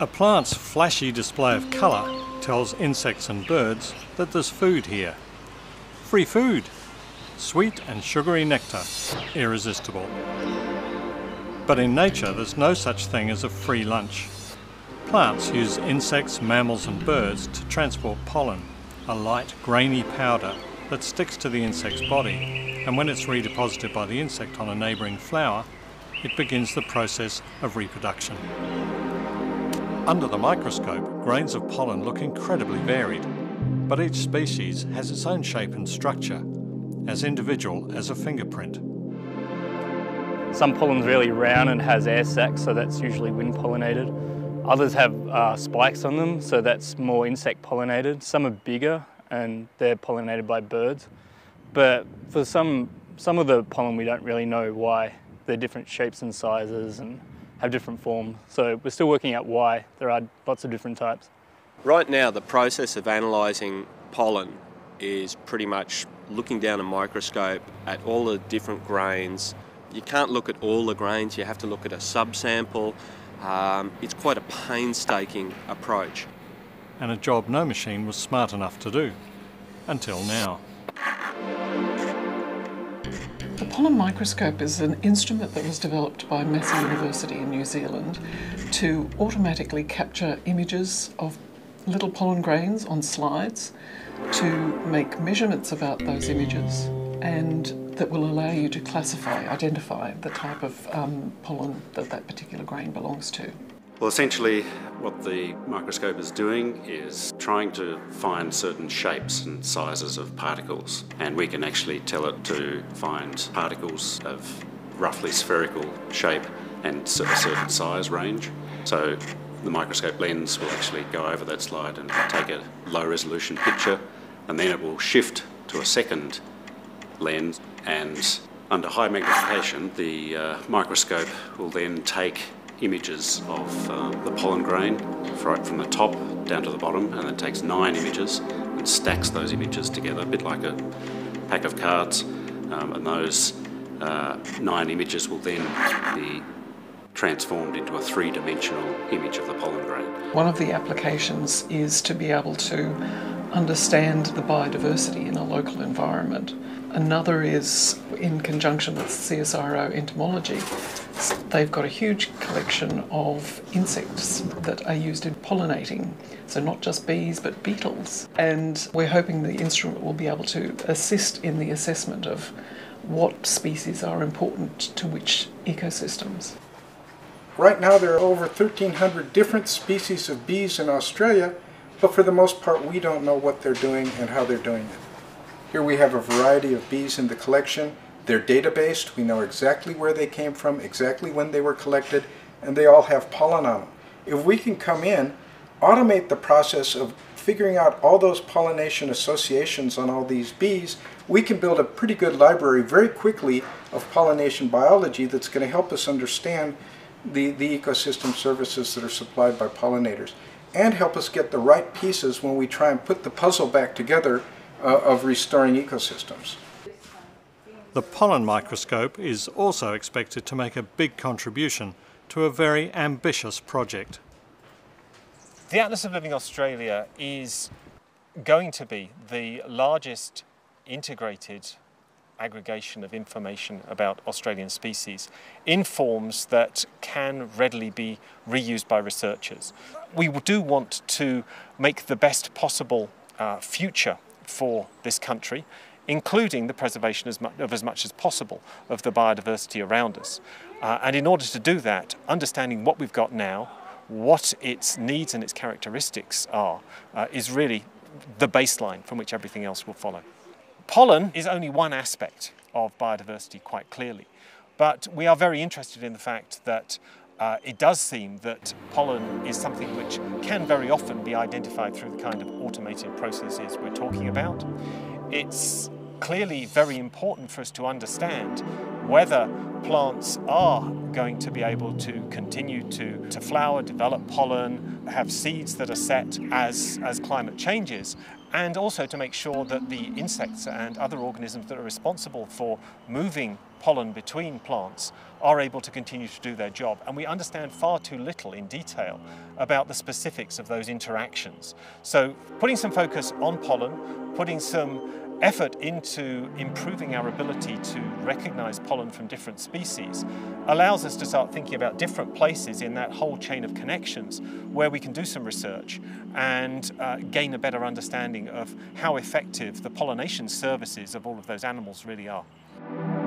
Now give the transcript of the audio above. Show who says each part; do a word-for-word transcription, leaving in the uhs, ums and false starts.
Speaker 1: A plant's flashy display of colour tells insects and birds that there's food here. Free food! Sweet and sugary nectar, irresistible. But in nature there's no such thing as a free lunch. Plants use insects, mammals and birds to transport pollen, a light grainy powder that sticks to the insect's body, and when it's redeposited by the insect on a neighbouring flower, it begins the process of reproduction. Under the microscope, grains of pollen look incredibly varied, but each species has its own shape and structure, as individual as a fingerprint.
Speaker 2: Some pollen's really round and has air sacs, so that's usually wind pollinated. Others have uh, spikes on them, so that's more insect pollinated. Some are bigger and they're pollinated by birds. But for some, some of the pollen we don't really know why they're different shapes and sizes and have different forms. So we're still working out why there are lots of different types.
Speaker 3: Right now the process of analysing pollen is pretty much looking down a microscope at all the different grains. You can't look at all the grains, you have to look at a subsample. Um, it's quite a painstaking approach.
Speaker 1: And a job no machine was smart enough to do, until now.
Speaker 4: The pollen microscope is an instrument that was developed by Massey University in New Zealand to automatically capture images of little pollen grains on slides, to make measurements about those images, and that will allow you to classify, identify the type of um, pollen that that particular grain belongs to.
Speaker 5: Well, essentially what the microscope is doing is trying to find certain shapes and sizes of particles, and we can actually tell it to find particles of roughly spherical shape and a certain size range. So the microscope lens will actually go over that slide and take a low resolution picture, and then it will shift to a second lens, and under high magnification the uh, microscope will then take images of uh, the pollen grain right from the top down to the bottom, and then takes nine images and stacks those images together, a bit like a pack of cards, um, and those uh, nine images will then be transformed into a three-dimensional image of the pollen grain.
Speaker 4: One of the applications is to be able to understand the biodiversity in a local environment. Another is in conjunction with C S I R O entomology. They've got a huge collection of insects that are used in pollinating, so not just bees but beetles. And we're hoping the instrument will be able to assist in the assessment of what species are important to which ecosystems.
Speaker 6: Right now there are over thirteen hundred different species of bees in Australia, but for the most part we don't know what they're doing and how they're doing it. Here we have a variety of bees in the collection. They're data-based. We know exactly where they came from, exactly when they were collected, and they all have pollen on them. If we can come in, automate the process of figuring out all those pollination associations on all these bees, we can build a pretty good library very quickly of pollination biology that's going to help us understand the, the ecosystem services that are supplied by pollinators, and help us get the right pieces when we try and put the puzzle back together uh, of restoring ecosystems.
Speaker 1: The pollen microscope is also expected to make a big contribution to a very ambitious project.
Speaker 7: The Atlas of Living Australia is going to be the largest integrated aggregation of information about Australian species in forms that can readily be reused by researchers. We do want to make the best possible uh, future for this country, including the preservation as much, of as much as possible of the biodiversity around us. Uh, and in order to do that, understanding what we've got now, what its needs and its characteristics are, uh, is really the baseline from which everything else will follow. Pollen is only one aspect of biodiversity, quite clearly, but we are very interested in the fact that uh, it does seem that pollen is something which can very often be identified through the kind of automated processes we're talking about. It's clearly very important for us to understand whether plants are going to be able to continue to, to flower, develop pollen, have seeds that are set as, as climate changes, and also to make sure that the insects and other organisms that are responsible for moving pollen between plants are able to continue to do their job. And we understand far too little in detail about the specifics of those interactions. So putting some focus on pollen, putting some effort into improving our ability to recognize pollen from different species allows us to start thinking about different places in that whole chain of connections where we can do some research and uh, gain a better understanding of how effective the pollination services of all of those animals really are.